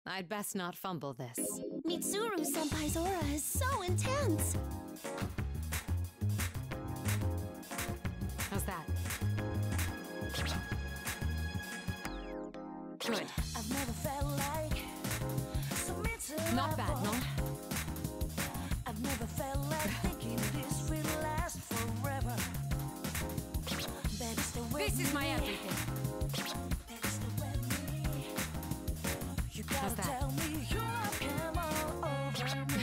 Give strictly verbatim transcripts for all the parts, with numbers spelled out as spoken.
I'd best not fumble this. Mitsuru-senpai's aura is so intense. How's that? Good. I've never felt like so Mitsuru. Not bad, no? I've never felt like thinking this will last forever. Baby, stay with This is my me. everything. Baby, stay with me. You gotta How's that? tell me your love came all over me.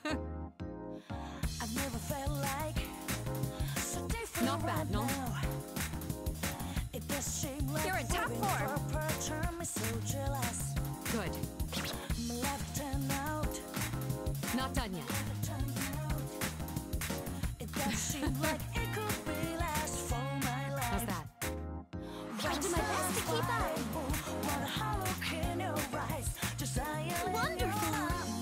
I've never felt like so different. Not bad, right no? now. It does seem like You're in top living form. for a turn me so jealous. Good. My life turned out. Not done yet. It does seem like it could be last for my life. How's that? I'll do my best to keep up. What a hollow in your eyes. Just I Wonderful.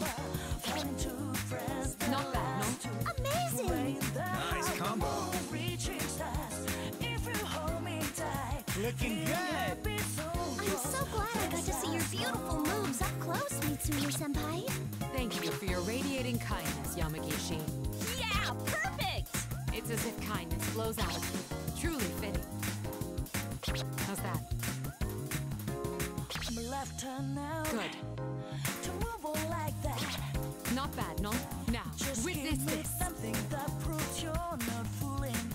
Not bad, no? Amazing. Nice combo. Reaching stars. If you hold me tight. Looking good. I'm so glad I got to see your beautiful moves up close, Mitsuru-senpai. Thank you for your radiating kindness, Yamagishi. Yeah, perfect! It's as if kindness flows out of you. Truly fitting. How's that? My life turned out. Good. To move on like that. Not bad, no? Now, Just witness give me this. something that proves you're not fooling.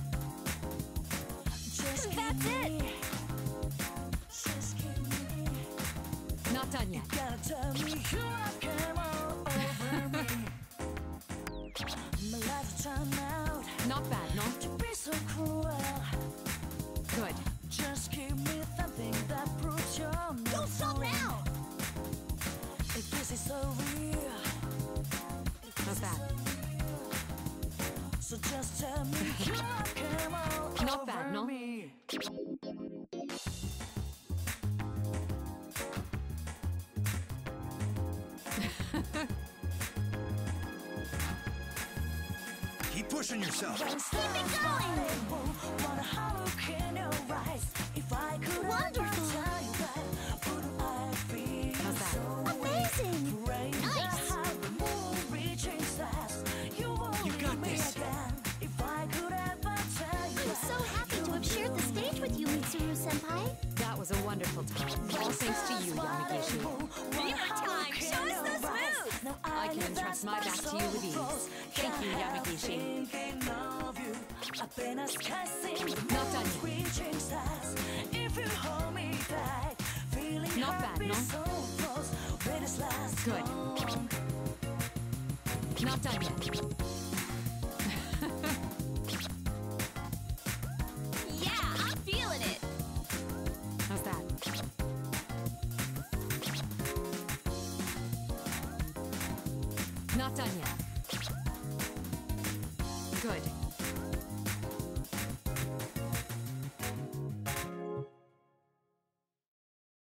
Just That's give it. me. Just give me. Not done yet. Gotta tell me you love came all over me. My life turned out Not bad, no? to be so cruel. Good. Just give me something that proves you're not Don't stop fooling. now! If this is so real. If this How's is that? so real. So just tell me you love came all Not over bad, no? me. Keep pushing yourself. Keep it going! What a hollow in your eyes. If I could Wonderful. ever tell you that, would I feel How's that? so Amazing. great? Nice. How the moon reaching stars. You won't You got leave me this. again. If I could ever tell you I'm so happy to have shared the stage with you, Mitsuru-senpai. That was a wonderful time. All thanks to you, Yamagishi. Mirror time. Show us those moves. I can entrust my back to you with ease. Thank you, Yamagishi. Not done yet. Reaching stars. If you hold me tight, feeling Not bad, happy no? so close, when it's last Good. long. Not done yet. Yeah, I'm feeling it. How's that? Not done yet. Good.